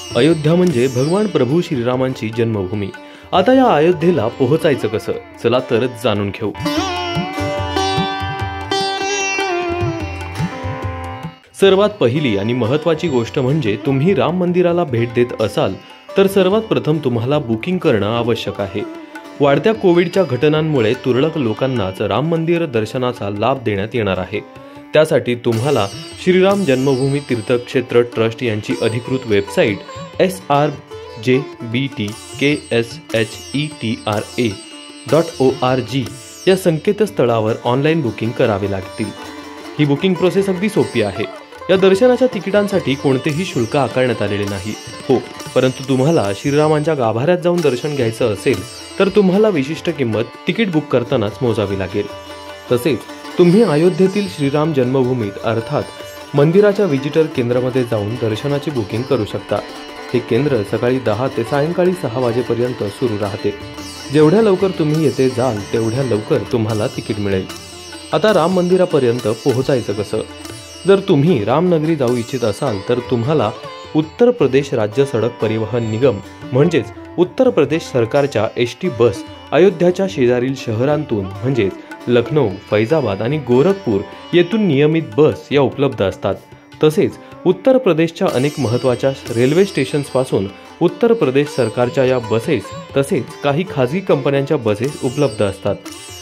अयोध्या म्हणजे भगवान प्रभू श्रीरामांची जन्मभूमी। आता या अयोध्येला पोहोचायचं कसं, चला तर जाणून घेऊ। सर्वात पहिली आणि महत्त्वाची गोष्ट म्हणजे तुम्ही राम मंदिराला भेट देत असाल तर सर्वात प्रथम तुम्हाला बुकिंग करणं आवश्यक आहे। वाढत्या कोविडच्या घटनांमुळे तुरळक लोकांनाच राम मंदिर दर्शनाचा लाभ देण्यात येणार आहे। त्यासाठी तुम्हाला श्रीराम जन्मभूमी तीर्थक्षेत्र ट्रस्ट यांची अधिकृत वेबसाईट srbjbtkshtra.org या संकेतस्थळावर ऑनलाईन बुकिंग करावे लागतील। ही बुकिंग प्रोसेस अगदी सोपी आहे। या दर्शनाच्या तिकिटांसाठी कोणतेही शुल्क आकारण्यात आलेले नाही। हो, परंतु तुम्हाला श्रीरामांच्या गाभाऱ्यात जाऊन दर्शन घ्यायचं असेल तर तुम्हाला विशिष्ट किंमत तिकीट बुक करतानाच मोजावी लागेल। तसेच तुम्ही अयोध्येतील श्रीराम जन्मभूमीत अर्थात मंदिराच्या विजिटर केंद्रामध्ये जाऊन दर्शनाची बुकिंग करू शकता। हे केंद्र सकाळी 10 ते सायंकाळी 6 वाजेपर्यंत सुरू राहते। जेवढ्या लवकर तुम्ही येथे जाल तेवढ्या लवकर तुम्हाला तिकीट मिळेल। आता राम मंदिरापर्यंत पोहोचायचं कसं? जर तुम्ही रामनगरी जाऊ इच्छित असाल तर तुम्हाला उत्तर प्रदेश राज्य सडक परिवहन निगम म्हणजेच उत्तर प्रदेश सरकारच्या एसटी बस अयोध्याच्या शेजारील शहरांतून म्हणजेच लखनौ, फैजाबाद आणि गोरखपूर येथून नियमित बस या उपलब्ध असतात। तसेच उत्तर प्रदेशच्या अनेक महत्त्वाच्या रेल्वे स्टेशन्स पासून उत्तर प्रदेश सरकारच्या या बसेस तसेच काही खाजगी कंपन्यांच्या बसेस उपलब्ध असतात।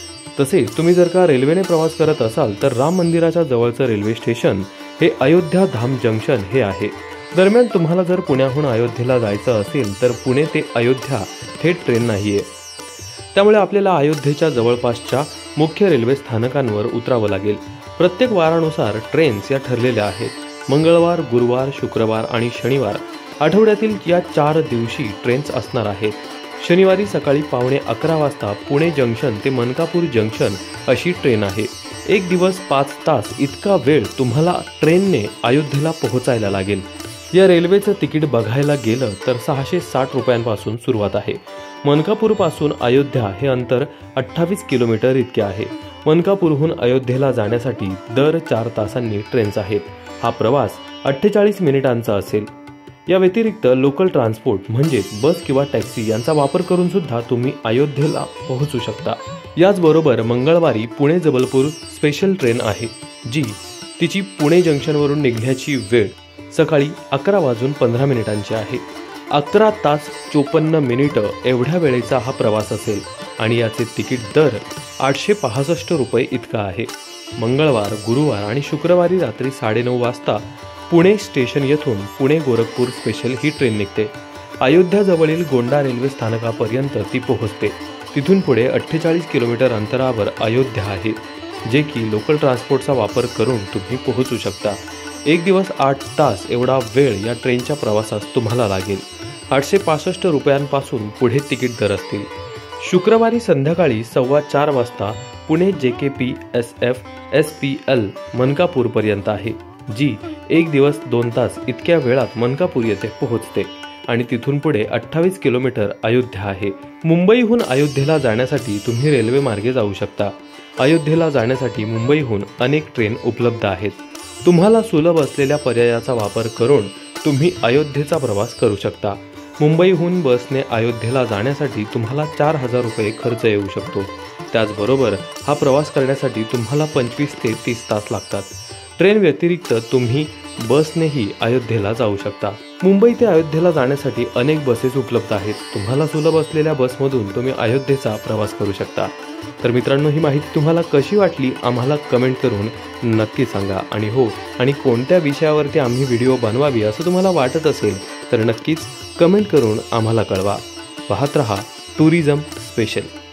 तसेच तुम्ही जर का रेल्वेने प्रवास करत असाल तर राम मंदिराच्या जवळचं रेल्वे स्टेशन हे अयोध्या धाम जंक्शन हे आहे। दरम्यान तुम्हाला जर पुण्याहून अयोध्येला जायचं असेल तर पुणे ते अयोध्या थेट ट्रेन नाहीये, त्यामुळे आपल्याला अयोध्येच्या जवळपासच्या मुख्य रेल्वे स्थानकांवर उतरावं लागेल। प्रत्येक वारानुसार ट्रेन्स या ठरलेल्या आहेत। मंगळवार, गुरुवार, शुक्रवार आणि शनिवार आठवड्यातील या 4 दिवशी ट्रेन्स असणार आहेत। शनिवारी सकाळी 11:15 वाजता पुणे जंक्शन ते मनकापूर जंक्शन अशी ट्रेन आहे। एक दिवस 5 तास इतका वेळ तुम्हाला ट्रेनने अयोध्येला पोहोचायला लागेल। या रेल्वेचं तिकीट बघायला गेलं तर 660 रुपयांपासून सुरुवात आहे। मनकापूर पासून अयोध्या हे अंतर 28 किलोमीटर इतके आहे। मनकापूरहून अयोध्येला जाण्यासाठी दर 4 तासांनी ट्रेन्स आहेत। हा प्रवास 48 मिनिटांचा असेल। या व्यतिरिक्त लोकल ट्रान्सपोर्ट म्हणजेच बस किंवा टॅक्सी यांचा वापर करून सुद्धा तुम्ही अयोध्येला पोहोचू शकता। याचबरोबर मंगळवारी पुणे जबलपूर स्पेशल ट्रेन आहे, जी तिची पुणे जंक्शनवरून निघण्याची वेळ सकाळी 11:15 आहे। 11 तास 54 मिनिटं एवढ्या वेळेचा हा प्रवास असेल आणि याचे तिकीट दर 865 रुपये इतका आहे। मंगळवार, गुरुवार आणि शुक्रवारी रात्री 9:30 वाजता पुणे स्टेशन येथून पुणे गोरखपूर स्पेशल ही ट्रेन निघते। अयोध्याजवळील गोंडा रेल्वे स्थानकापर्यंत ती पोहोचते। तिथून पुढे 48 किलोमीटर अंतरावर अयोध्या आहे, जे की लोकल ट्रान्सपोर्टचा वापर करून तुम्ही पोहोचू शकता। एक दिवस 8 तास एवढा वेळ या ट्रेनच्या प्रवासास तुम्हाला लागेल। 865 रुपयांपासून पुढे तिकीट दर असतील। शुक्रवारी संध्याकाळी 4:15 वाजता पुणे JKPSF SPL मनकापूर पर्यंत आहे, जी एक दिवस 2 तास इतक्या वेळात मनकापूर येथे पोहोचते आणि तिथून पुढे 28 किलोमीटर अयोध्या आहे। मुंबईहून अयोध्येला जाण्यासाठी तुम्ही रेल्वे मार्गे जाऊ शकता। अयोध्येला जाण्यासाठी मुंबईहून अनेक ट्रेन उपलब्ध आहेत। तुम्हाला सुलभ असलेल्या पर्यायाचा वापर करून तुम्ही अयोध्येचा प्रवास करू शकता। मुंबईहून बसने अयोध्येला जाण्यासाठी तुम्हाला 4000 रुपये खर्च येऊ शकतो। त्याचबरोबर हा प्रवास करण्यासाठी तुम्हाला 25 ते 30 तास लागतात। ट्रेन व्यतिरिक्त तुम्ही बसनेही अयोध्येला जाऊ शकता। मुंबई ते अयोध्येला जाण्यासाठी अनेक बसेस उपलब्ध आहेत। तुम्हाला सुलभ असलेल्या बसमधून तुम्ही अयोध्येचा प्रवास करू शकता। तर मित्रांनो, ही माहिती तुम्हाला कशी वाटली आम्हाला कमेंट करून नक्की सांगा। आणि हो, आणि कोणत्या विषयावरती आम्ही व्हिडिओ बनवावी असं तुम्हाला वाटत असेल तर नक्कीच कमेंट करून आम्हाला कळवा। पाहत रहा टुरिझम स्पेशल।